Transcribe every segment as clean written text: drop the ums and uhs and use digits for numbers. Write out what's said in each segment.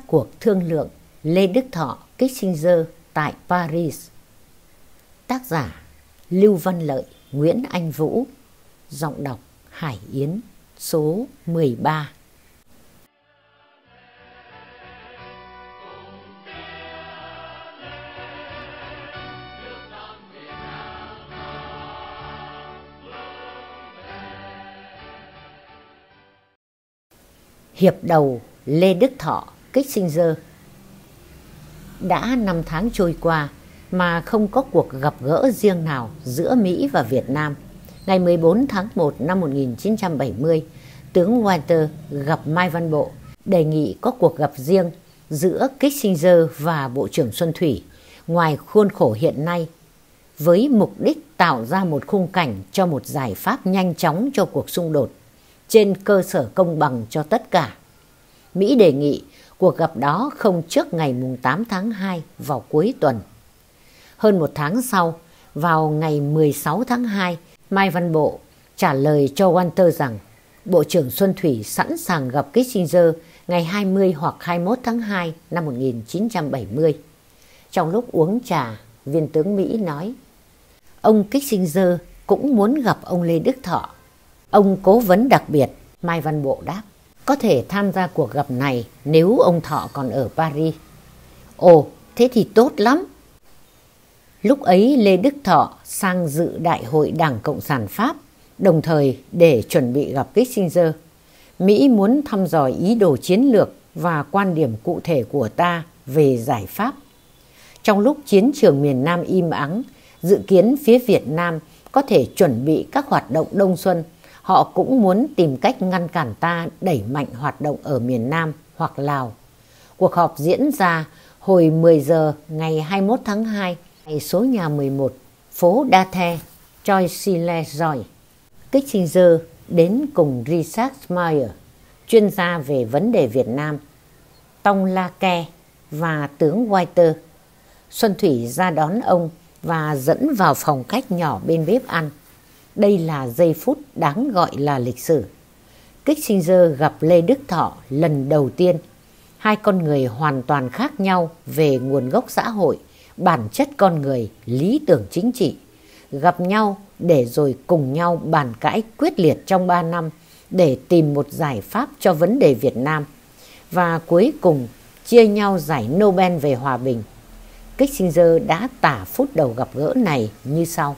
cuộc thương lượng Lê Đức Thọ Kissinger tại Paris. Tác giả Lưu Văn Lợi, Nguyễn Anh Vũ. Giọng đọc Hải Yến. Số 13. Hiệp đầu Lê Đức Thọ Kissinger. Đã 5 tháng trôi qua mà không có cuộc gặp gỡ riêng nào giữa Mỹ và Việt Nam. Ngày 14 tháng 1 năm 1970, tướng Walter gặp Mai Văn Bộ đề nghị có cuộc gặp riêng giữa Kissinger và Bộ trưởng Xuân Thủy ngoài khuôn khổ hiện nay, với mục đích tạo ra một khung cảnh cho một giải pháp nhanh chóng cho cuộc xung đột trên cơ sở công bằng cho tất cả. Mỹ đề nghị cuộc gặp đó không trước ngày 8 tháng 2 vào cuối tuần. Hơn một tháng sau, vào ngày 16 tháng 2, Mai Văn Bộ trả lời cho Walter rằng Bộ trưởng Xuân Thủy sẵn sàng gặp Kissinger ngày 20 hoặc 21 tháng 2 năm 1970. Trong lúc uống trà, viên tướng Mỹ nói: "Ông Kissinger cũng muốn gặp ông Lê Đức Thọ." "Ông cố vấn đặc biệt," Mai Văn Bộ đáp, "có thể tham gia cuộc gặp này nếu ông Thọ còn ở Paris." "Ồ, thế thì tốt lắm." Lúc ấy Lê Đức Thọ sang dự Đại hội Đảng Cộng sản Pháp, đồng thời để chuẩn bị gặp Kissinger. Mỹ muốn thăm dò ý đồ chiến lược và quan điểm cụ thể của ta về giải pháp. Trong lúc chiến trường miền Nam im ắng, dự kiến phía Việt Nam có thể chuẩn bị các hoạt động đông xuân, họ cũng muốn tìm cách ngăn cản ta đẩy mạnh hoạt động ở miền Nam hoặc Lào. Cuộc họp diễn ra hồi 10 giờ ngày 21 tháng 2, tại số nhà 11, phố Đa The, Choisy-le-Roi. Kissinger đến cùng Richard Meyer, chuyên gia về vấn đề Việt Nam, Tông La Ke và tướng Walter. Xuân Thủy ra đón ông và dẫn vào phòng khách nhỏ bên bếp ăn. Đây là giây phút đáng gọi là lịch sử. Kissinger gặp Lê Đức Thọ lần đầu tiên. Hai con người hoàn toàn khác nhau về nguồn gốc xã hội, bản chất con người, lý tưởng chính trị. Gặp nhau để rồi cùng nhau bàn cãi quyết liệt trong 3 năm để tìm một giải pháp cho vấn đề Việt Nam. Và cuối cùng chia nhau giải Nobel về hòa bình. Kissinger đã tả phút đầu gặp gỡ này như sau: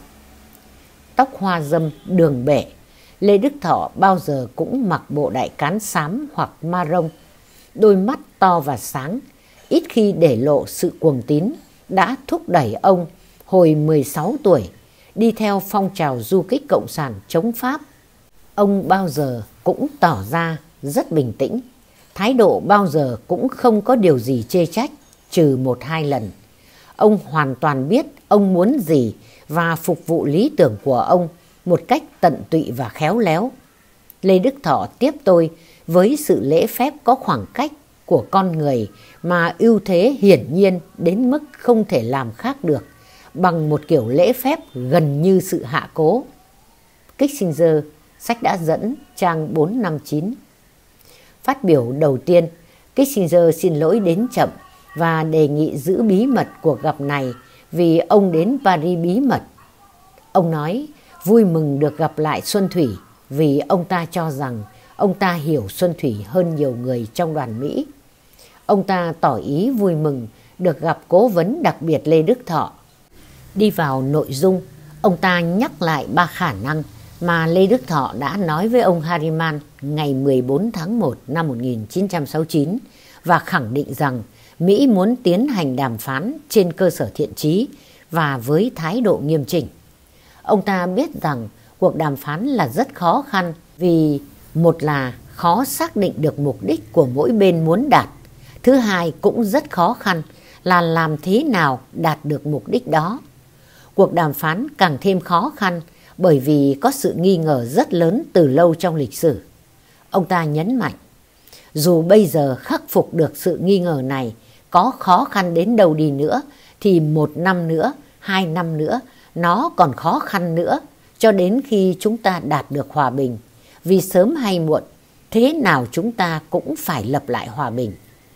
tóc hoa râm đường bể, Lê Đức Thọ bao giờ cũng mặc bộ đại cán xám hoặc marông, đôi mắt to và sáng, ít khi để lộ sự cuồng tín, đã thúc đẩy ông hồi 16 tuổi đi theo phong trào du kích cộng sản chống Pháp. Ông bao giờ cũng tỏ ra rất bình tĩnh, thái độ bao giờ cũng không có điều gì chê trách, trừ 1-2 lần. Ông hoàn toàn biết ông muốn gì và phục vụ lý tưởng của ông một cách tận tụy và khéo léo. Lê Đức Thọ tiếp tôi với sự lễ phép có khoảng cách của con người mà ưu thế hiển nhiên đến mức không thể làm khác được, bằng một kiểu lễ phép gần như sự hạ cố. Kissinger, sách đã dẫn, trang 459. Phát biểu đầu tiên, Kissinger xin lỗi đến chậm và đề nghị giữ bí mật cuộc gặp này vì ông đến Paris bí mật. Ông nói vui mừng được gặp lại Xuân Thủy vì ông ta cho rằng ông ta hiểu Xuân Thủy hơn nhiều người trong đoàn Mỹ. Ông ta tỏ ý vui mừng được gặp cố vấn đặc biệt Lê Đức Thọ. Đi vào nội dung, ông ta nhắc lại 3 khả năng mà Lê Đức Thọ đã nói với ông Harriman ngày 14 tháng 1 năm 1969 và khẳng định rằng Mỹ muốn tiến hành đàm phán trên cơ sở thiện chí và với thái độ nghiêm chỉnh. Ông ta biết rằng cuộc đàm phán là rất khó khăn vì một là khó xác định được mục đích của mỗi bên muốn đạt. Thứ hai cũng rất khó khăn là làm thế nào đạt được mục đích đó. Cuộc đàm phán càng thêm khó khăn bởi vì có sự nghi ngờ rất lớn từ lâu trong lịch sử. Ông ta nhấn mạnh, dù bây giờ khắc phục được sự nghi ngờ này, có khó khăn đến đâu đi nữa thì 1 năm nữa, 2 năm nữa, nó còn khó khăn nữa cho đến khi chúng ta đạt được hòa bình. Vì sớm hay muộn, thế nào chúng ta cũng phải lập lại hòa bình.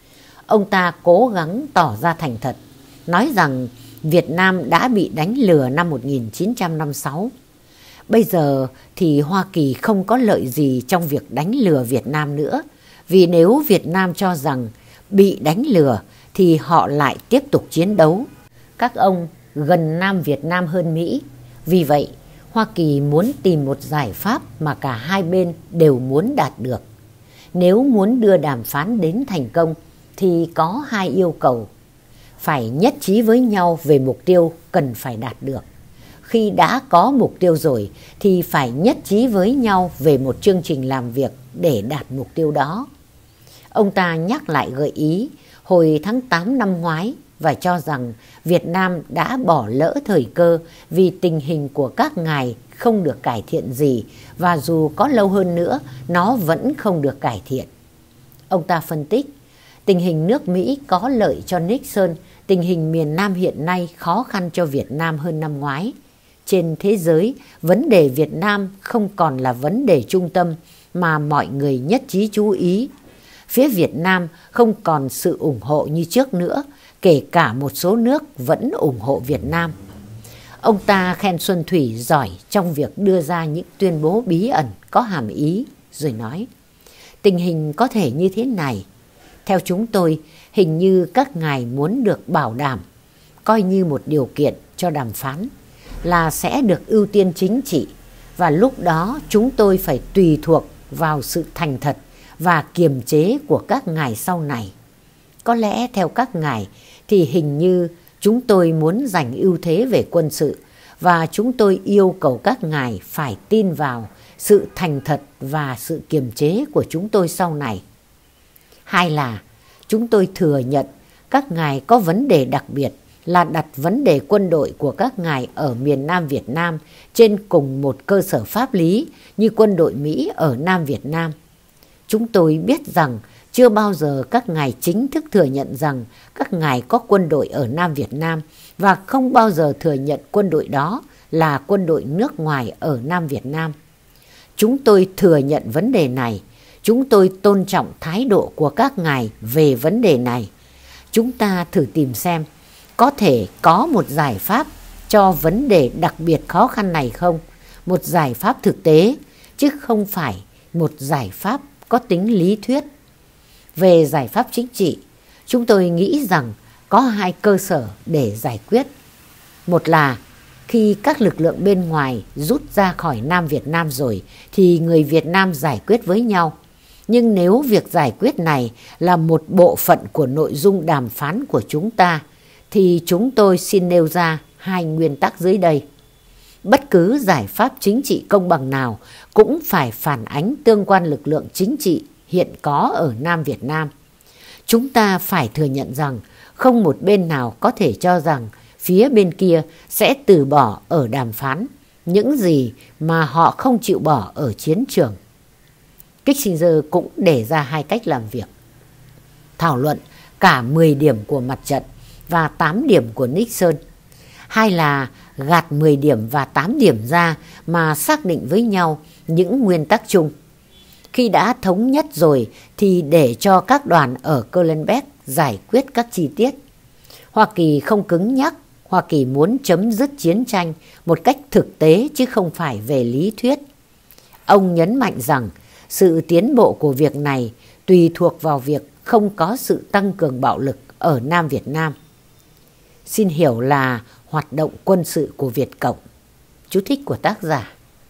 ông ta cố gắng tỏ ra thành thật, nói rằng Việt Nam đã bị đánh lừa năm 1956. Bây giờ thì Hoa Kỳ không có lợi gì trong việc đánh lừa Việt Nam nữa, vì nếu Việt Nam cho rằng bị đánh lừa thì họ lại tiếp tục chiến đấu. Các ông gần Nam Việt Nam hơn Mỹ. Vì vậy, Hoa Kỳ muốn tìm một giải pháp mà cả hai bên đều muốn đạt được. Nếu muốn đưa đàm phán đến thành công thì có hai yêu cầu. Phải nhất trí với nhau về mục tiêu cần phải đạt được. Khi đã có mục tiêu rồi thì phải nhất trí với nhau về một chương trình làm việc để đạt mục tiêu đó. Ông ta nhắc lại gợi ý hồi tháng 8 năm ngoái và cho rằng Việt Nam đã bỏ lỡ thời cơ vì tình hình của các ngài không được cải thiện gì, và dù có lâu hơn nữa nó vẫn không được cải thiện. Ông ta phân tích, tình hình nước Mỹ có lợi cho Nixon, tình hình miền Nam hiện nay khó khăn cho Việt Nam hơn năm ngoái. Trên thế giới, vấn đề Việt Nam không còn là vấn đề trung tâm mà mọi người nhất trí chú ý. Phía Việt Nam không còn sự ủng hộ như trước nữa, kể cả một số nước vẫn ủng hộ Việt Nam. Ông ta khen Xuân Thủy giỏi trong việc đưa ra những tuyên bố bí ẩn có hàm ý, rồi nói, tình hình có thể như thế này. Theo chúng tôi, hình như các ngài muốn được bảo đảm, coi như một điều kiện cho đàm phán, là sẽ được ưu tiên chính trị, và lúc đó chúng tôi phải tùy thuộc vào sự thành thật và kiềm chế của các ngài sau này. Có lẽ theo các ngài thì hình như chúng tôi muốn giành ưu thế về quân sự, và chúng tôi yêu cầu các ngài phải tin vào sự thành thật và sự kiềm chế của chúng tôi sau này. Hai là chúng tôi thừa nhận các ngài có vấn đề đặc biệt là đặt vấn đề quân đội của các ngài ở miền Nam Việt Nam trên cùng một cơ sở pháp lý như quân đội Mỹ ở Nam Việt Nam. Chúng tôi biết rằng chưa bao giờ các ngài chính thức thừa nhận rằng các ngài có quân đội ở Nam Việt Nam, và không bao giờ thừa nhận quân đội đó là quân đội nước ngoài ở Nam Việt Nam. Chúng tôi thừa nhận vấn đề này. Chúng tôi tôn trọng thái độ của các ngài về vấn đề này. Chúng ta thử tìm xem có thể có một giải pháp cho vấn đề đặc biệt khó khăn này không? Một giải pháp thực tế, chứ không phải một giải pháp có tính lý thuyết. Về giải pháp chính trị, chúng tôi nghĩ rằng có hai cơ sở để giải quyết. Một là khi các lực lượng bên ngoài rút ra khỏi Nam Việt Nam rồi thì người Việt Nam giải quyết với nhau. Nhưng nếu việc giải quyết này là một bộ phận của nội dung đàm phán của chúng ta thì chúng tôi xin nêu ra hai nguyên tắc dưới đây. Bất cứ giải pháp chính trị công bằng nào cũng phải phản ánh tương quan lực lượng chính trị hiện có ở Nam Việt Nam. Chúng ta phải thừa nhận rằng không một bên nào có thể cho rằng phía bên kia sẽ từ bỏ ở đàm phán những gì mà họ không chịu bỏ ở chiến trường. Kissinger cũng đề ra hai cách làm việc. Thảo luận cả 10 điểm của mặt trận và 8 điểm của Nixon. Hai là gạt 10 điểm và 8 điểm ra mà xác định với nhau những nguyên tắc chung. Khi đã thống nhất rồi thì để cho các đoàn ở Kohlenbeck giải quyết các chi tiết. Hoa Kỳ không cứng nhắc. Hoa Kỳ muốn chấm dứt chiến tranh một cách thực tế chứ không phải về lý thuyết. Ông nhấn mạnh rằng sự tiến bộ của việc này tùy thuộc vào việc không có sự tăng cường bạo lực ở Nam Việt Nam. Xin hiểu là hoạt động quân sự của Việt Cộng. Chú thích của tác giả.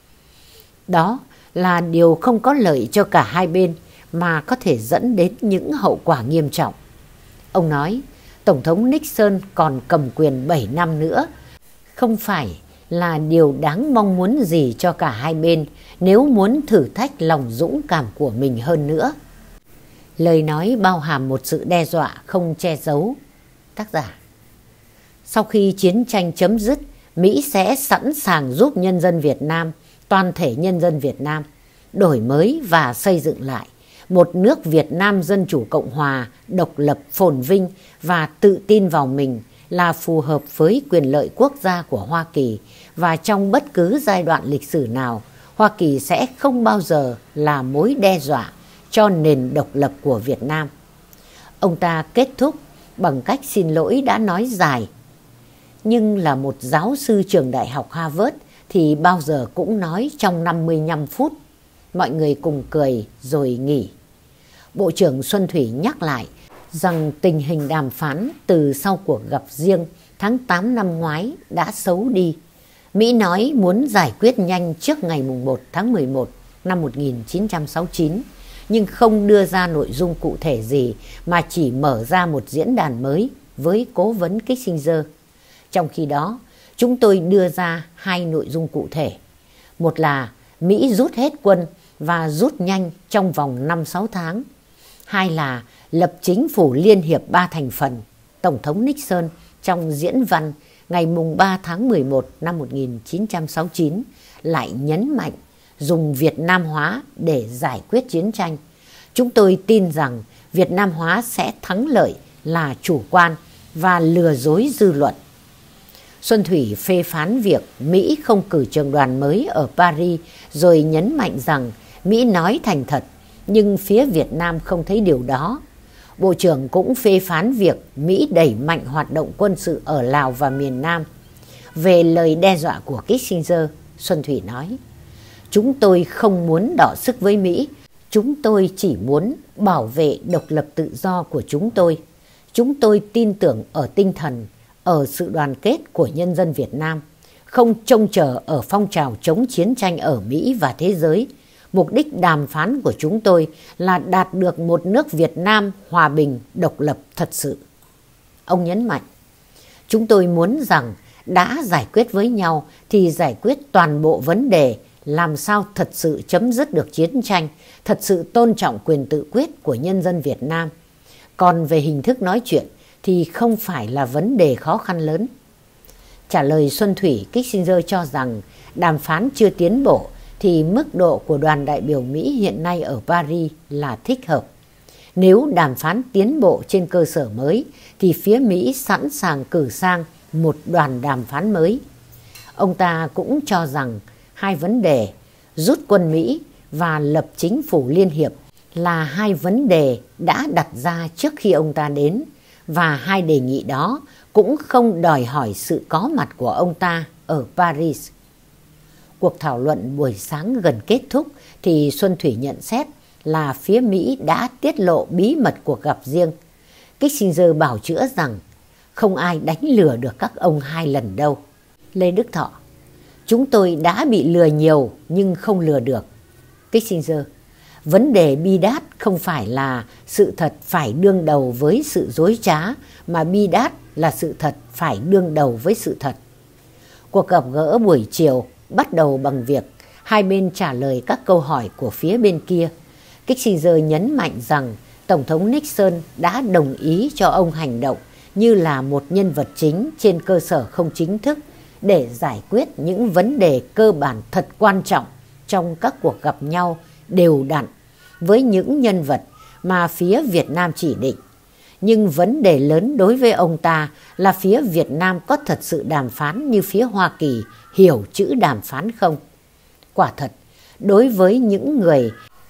Đó là điều không có lợi cho cả hai bên mà có thể dẫn đến những hậu quả nghiêm trọng. Ông nói, Tổng thống Nixon còn cầm quyền 7 năm nữa không phải là điều đáng mong muốn gì cho cả hai bên nếu muốn thử thách lòng dũng cảm của mình hơn nữa. Lời nói bao hàm một sự đe dọa không che giấu. Tác giả. Sau khi chiến tranh chấm dứt, Mỹ sẽ sẵn sàng giúp nhân dân Việt Nam, toàn thể nhân dân Việt Nam, đổi mới và xây dựng lại một nước Việt Nam Dân Chủ Cộng Hòa, độc lập, phồn vinh và tự tin vào mình là phù hợp với quyền lợi quốc gia của Hoa Kỳ, và trong bất cứ giai đoạn lịch sử nào, Hoa Kỳ sẽ không bao giờ là mối đe dọa cho nền độc lập của Việt Nam. Ông ta kết thúc bằng cách xin lỗi đã nói dài. Nhưng là một giáo sư trường đại học Harvard thì bao giờ cũng nói trong 55 phút. Mọi người cùng cười rồi nghỉ. Bộ trưởng Xuân Thủy nhắc lại rằng tình hình đàm phán từ sau cuộc gặp riêng tháng 8 năm ngoái đã xấu đi. Mỹ nói muốn giải quyết nhanh trước ngày 1 tháng 11 năm 1969, nhưng không đưa ra nội dung cụ thể gì mà chỉ mở ra một diễn đàn mới với cố vấn Kissinger. Trong khi đó, chúng tôi đưa ra hai nội dung cụ thể. Một là Mỹ rút hết quân và rút nhanh trong vòng 5-6 tháng. Hai là lập chính phủ liên hiệp 3 thành phần. Tổng thống Nixon trong diễn văn ngày 3 tháng 11 năm 1969 lại nhấn mạnh dùng Việt Nam hóa để giải quyết chiến tranh. Chúng tôi tin rằng Việt Nam hóa sẽ thắng lợi là chủ quan và lừa dối dư luận. Xuân Thủy phê phán việc Mỹ không cử trưởng đoàn mới ở Paris, rồi nhấn mạnh rằng Mỹ nói thành thật, nhưng phía Việt Nam không thấy điều đó. Bộ trưởng cũng phê phán việc Mỹ đẩy mạnh hoạt động quân sự ở Lào và miền Nam. Về lời đe dọa của Kissinger, Xuân Thủy nói: chúng tôi không muốn đọ sức với Mỹ, chúng tôi chỉ muốn bảo vệ độc lập tự do của chúng tôi. Chúng tôi tin tưởng ở tinh thần, ở sự đoàn kết của nhân dân Việt Nam, không trông chờ ở phong trào chống chiến tranh ở Mỹ và thế giới. Mục đích đàm phán của chúng tôi là đạt được một nước Việt Nam hòa bình, độc lập thật sự. Ông nhấn mạnh, chúng tôi muốn rằng đã giải quyết với nhau thì giải quyết toàn bộ vấn đề, làm sao thật sự chấm dứt được chiến tranh, thật sự tôn trọng quyền tự quyết của nhân dân Việt Nam. Còn về hình thức nói chuyện thì không phải là vấn đề khó khăn lớn. Trả lời Xuân Thủy, Kissinger cho rằng đàm phán chưa tiến bộ thì mức độ của đoàn đại biểu Mỹ hiện nay ở Paris là thích hợp. Nếu đàm phán tiến bộ trên cơ sở mới thì phía Mỹ sẵn sàng cử sang một đoàn đàm phán mới. Ông ta cũng cho rằng hai vấn đề rút quân Mỹ và lập chính phủ liên hiệp là hai vấn đề đã đặt ra trước khi ông ta đến, và hai đề nghị đó cũng không đòi hỏi sự có mặt của ông ta ở Paris. Cuộc thảo luận buổi sáng gần kết thúc thì Xuân Thủy nhận xét là phía Mỹ đã tiết lộ bí mật cuộc gặp riêng. Kissinger bảo chữa rằng không ai đánh lừa được các ông hai lần đâu. Lê Đức Thọ: chúng tôi đã bị lừa nhiều nhưng không lừa được. Kissinger: vấn đề bi đát không phải là sự thật phải đương đầu với sự dối trá, mà bi đát là sự thật phải đương đầu với sự thật. Cuộc gặp gỡ buổi chiều bắt đầu bằng việc hai bên trả lời các câu hỏi của phía bên kia. Kissinger nhấn mạnh rằng Tổng thống Nixon đã đồng ý cho ông hành động như là một nhân vật chính trên cơ sở không chính thức để giải quyết những vấn đề cơ bản thật quan trọng trong các cuộc gặp nhau đều đặn với những nhân vật mà phía Việt Nam chỉ định. Nhưng vấn đề lớn đối với ông ta là phía Việt Nam có thật sự đàm phán như phía Hoa Kỳ hiểu chữ đàm phán không? Quả thật, đối với những người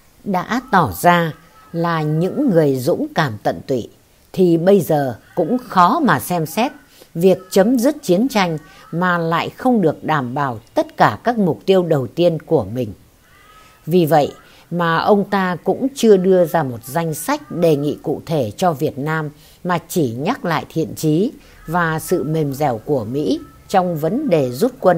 đã tỏ ra là những người dũng cảm tận tụy thì bây giờ cũng khó mà xem xét việc chấm dứt chiến tranh mà lại không được đảm bảo tất cả các mục tiêu đầu tiên của mình. Vì vậy mà ông ta cũng chưa đưa ra một danh sách đề nghị cụ thể cho Việt Nam, mà chỉ nhắc lại thiện chí và sự mềm dẻo của Mỹ trong vấn đề rút quân.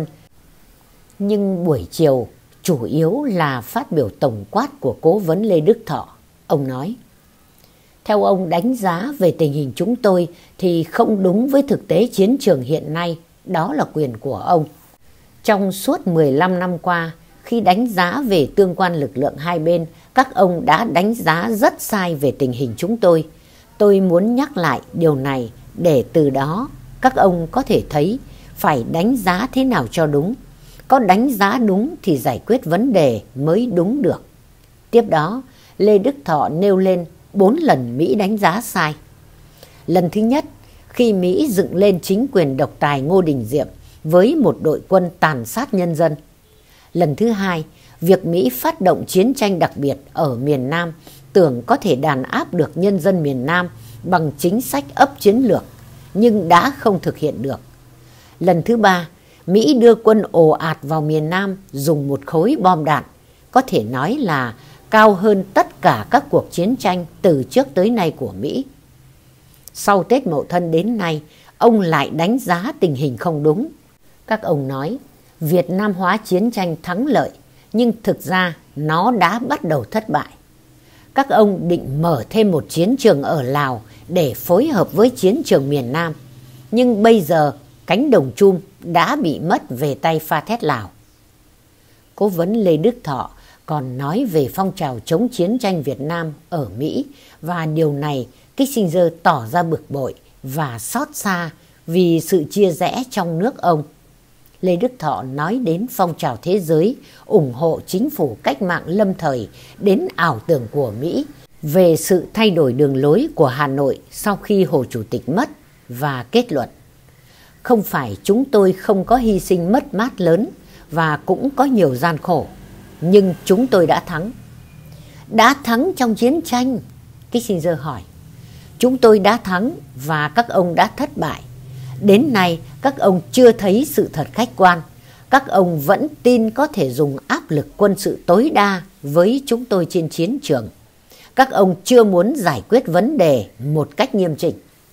Nhưng buổi chiều chủ yếu là phát biểu tổng quát của cố vấn Lê Đức Thọ. Ông nói: theo ông đánh giá về tình hình chúng tôi thì không đúng với thực tế chiến trường hiện nay, đó là quyền của ông. Trong suốt 15 năm qua, khi đánh giá về tương quan lực lượng hai bên, các ông đã đánh giá rất sai về tình hình chúng tôi. Tôi muốn nhắc lại điều này để từ đó các ông có thể thấy phải đánh giá thế nào cho đúng. Có đánh giá đúng thì giải quyết vấn đề mới đúng được. Tiếp đó, Lê Đức Thọ nêu lên 4 lần Mỹ đánh giá sai. Lần thứ nhất, khi Mỹ dựng lên chính quyền độc tài Ngô Đình Diệm với một đội quân tàn sát nhân dân. Lần thứ hai, việc Mỹ phát động chiến tranh đặc biệt ở miền Nam tưởng có thể đàn áp được nhân dân miền Nam bằng chính sách ấp chiến lược, nhưng đã không thực hiện được. Lần thứ ba, Mỹ đưa quân ồ ạt vào miền Nam dùng một khối bom đạn, có thể nói là cao hơn tất cả các cuộc chiến tranh từ trước tới nay của Mỹ. Sau Tết Mậu Thân đến nay, ông lại đánh giá tình hình không đúng. Các ông nói Việt Nam hóa chiến tranh thắng lợi, nhưng thực ra nó đã bắt đầu thất bại. Các ông định mở thêm một chiến trường ở Lào để phối hợp với chiến trường miền Nam, nhưng bây giờ cánh đồng chum đã bị mất về tay Pha Thét Lào. Cố vấn Lê Đức Thọ còn nói về phong trào chống chiến tranh Việt Nam ở Mỹ, và điều này Kissinger tỏ ra bực bội và xót xa vì sự chia rẽ trong nước ông. Lê Đức Thọ nói đến phong trào thế giới ủng hộ chính phủ cách mạng lâm thời, đến ảo tưởng của Mỹ về sự thay đổi đường lối của Hà Nội sau khi Hồ Chủ tịch mất, và kết luận: không phải chúng tôi không có hy sinh mất mát lớn và cũng có nhiều gian khổ, nhưng chúng tôi đã thắng. Đã thắng trong chiến tranh? Kissinger hỏi. Chúng tôi đã thắng và các ông đã thất bại. Đến nay các ông chưa thấy sự thật khách quan. Các ông vẫn tin có thể dùng áp lực quân sự tối đa với chúng tôi trên chiến trường. Các ông chưa muốn giải quyết vấn đề một cách nghiêm chỉnh.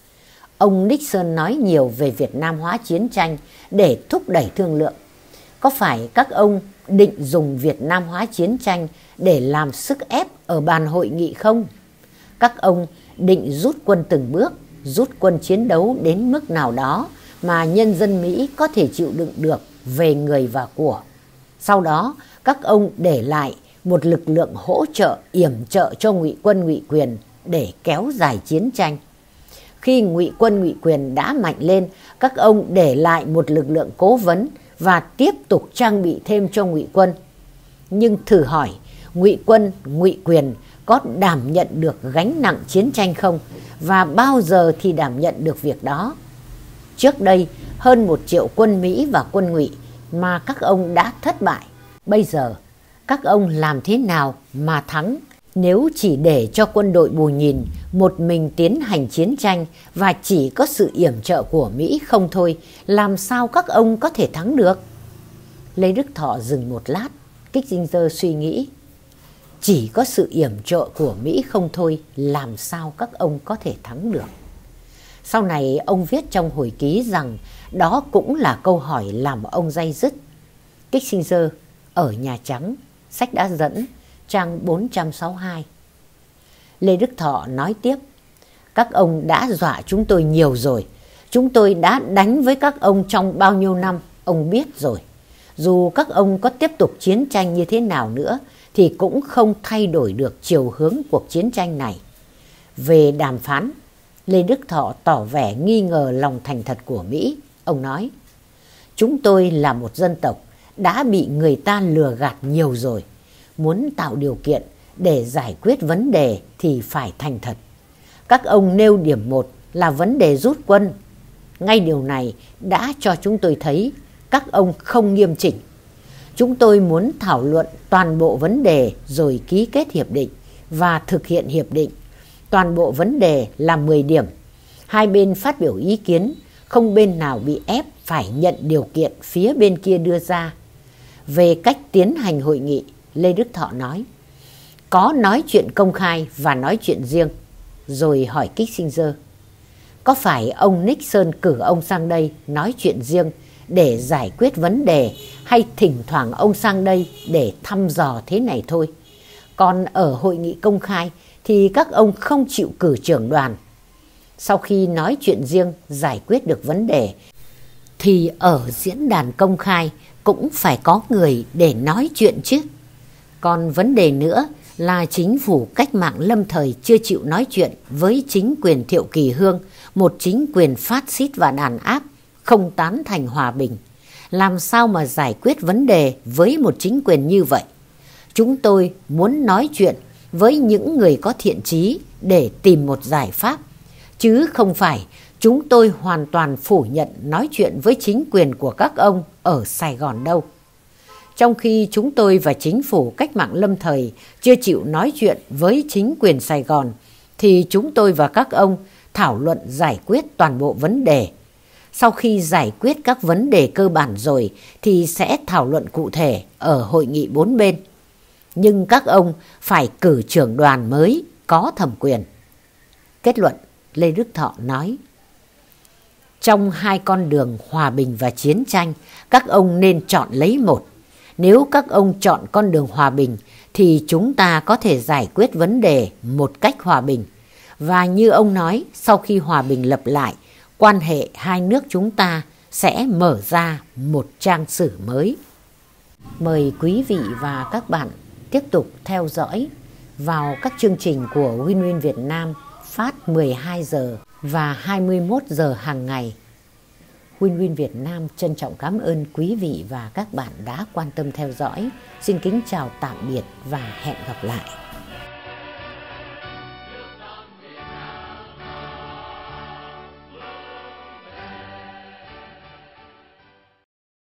Ông Nixon nói nhiều về Việt Nam hóa chiến tranh để thúc đẩy thương lượng. Có phải các ông định dùng Việt Nam hóa chiến tranh để làm sức ép ở bàn hội nghị không? Các ông định rút quân từng bước, rút quân chiến đấu đến mức nào đó mà nhân dân Mỹ có thể chịu đựng được về người và của. Sau đó các ông để lại một lực lượng hỗ trợ yểm trợ cho ngụy quân ngụy quyền để kéo dài chiến tranh. Khi ngụy quân ngụy quyền đã mạnh lên, các ông để lại một lực lượng cố vấn và tiếp tục trang bị thêm cho ngụy quân. Nhưng thử hỏi, ngụy quân ngụy quyền có đảm nhận được gánh nặng chiến tranh không? Và bao giờ thì đảm nhận được việc đó? Trước đây, hơn 1 triệu quân Mỹ và quân ngụy mà các ông đã thất bại. Bây giờ, các ông làm thế nào mà thắng? Nếu chỉ để cho quân đội Bù Nhìn một mình tiến hành chiến tranh và chỉ có sự yểm trợ của Mỹ không thôi, làm sao các ông có thể thắng được? Lê Đức Thọ dừng một lát, Kissinger suy nghĩ. Chỉ có sự yểm trợ của Mỹ không thôi, làm sao các ông có thể thắng được? Sau này ông viết trong hồi ký rằng đó cũng là câu hỏi làm ông day dứt. Kissinger ở Nhà Trắng, sách đã dẫn, trang 462. Lê Đức Thọ nói tiếp: các ông đã dọa chúng tôi nhiều rồi. Chúng tôi đã đánh với các ông trong bao nhiêu năm, ông biết rồi. Dù các ông có tiếp tục chiến tranh như thế nào nữa thì cũng không thay đổi được chiều hướng cuộc chiến tranh này. Về đàm phán, Lê Đức Thọ tỏ vẻ nghi ngờ lòng thành thật của Mỹ. Ông nói: chúng tôi là một dân tộc đã bị người ta lừa gạt nhiều rồi. Muốn tạo điều kiện để giải quyết vấn đề thì phải thành thật. Các ông nêu điểm 1 là vấn đề rút quân. Ngay điều này đã cho chúng tôi thấy các ông không nghiêm chỉnh. Chúng tôi muốn thảo luận toàn bộ vấn đề rồi ký kết hiệp định và thực hiện hiệp định. Toàn bộ vấn đề là 10 điểm. Hai bên phát biểu ý kiến, không bên nào bị ép phải nhận điều kiện phía bên kia đưa ra. Về cách tiến hành hội nghị, Lê Đức Thọ nói: có nói chuyện công khai và nói chuyện riêng. Rồi hỏi Kissinger: có phải ông Nixon cử ông sang đây nói chuyện riêng để giải quyết vấn đề, hay thỉnh thoảng ông sang đây để thăm dò thế này thôi? Còn ở hội nghị công khai thì các ông không chịu cử trưởng đoàn. Sau khi nói chuyện riêng giải quyết được vấn đề thì ở diễn đàn công khai cũng phải có người để nói chuyện chứ. Còn vấn đề nữa là chính phủ cách mạng lâm thời chưa chịu nói chuyện với chính quyền Thiệu Kỳ Hương, một chính quyền phát xít và đàn áp, không tán thành hòa bình. Làm sao mà giải quyết vấn đề với một chính quyền như vậy? Chúng tôi muốn nói chuyện với những người có thiện chí để tìm một giải pháp, chứ không phải chúng tôi hoàn toàn phủ nhận nói chuyện với chính quyền của các ông ở Sài Gòn đâu. Trong khi chúng tôi và chính phủ cách mạng lâm thời chưa chịu nói chuyện với chính quyền Sài Gòn, thì chúng tôi và các ông thảo luận giải quyết toàn bộ vấn đề. Sau khi giải quyết các vấn đề cơ bản rồi thì sẽ thảo luận cụ thể ở hội nghị 4 bên. Nhưng các ông phải cử trưởng đoàn mới có thẩm quyền. Kết luận, Lê Đức Thọ nói: trong hai con đường hòa bình và chiến tranh, các ông nên chọn lấy một. Nếu các ông chọn con đường hòa bình thì chúng ta có thể giải quyết vấn đề một cách hòa bình. Và như ông nói, sau khi hòa bình lập lại, quan hệ hai nước chúng ta sẽ mở ra một trang sử mới. Mời quý vị và các bạn tiếp tục theo dõi vào các chương trình của Win Win Việt Nam phát 12 giờ và 21 giờ hàng ngày. Win Win Việt Nam trân trọng cảm ơn quý vị và các bạn đã quan tâm theo dõi. Xin kính chào tạm biệt và hẹn gặp lại.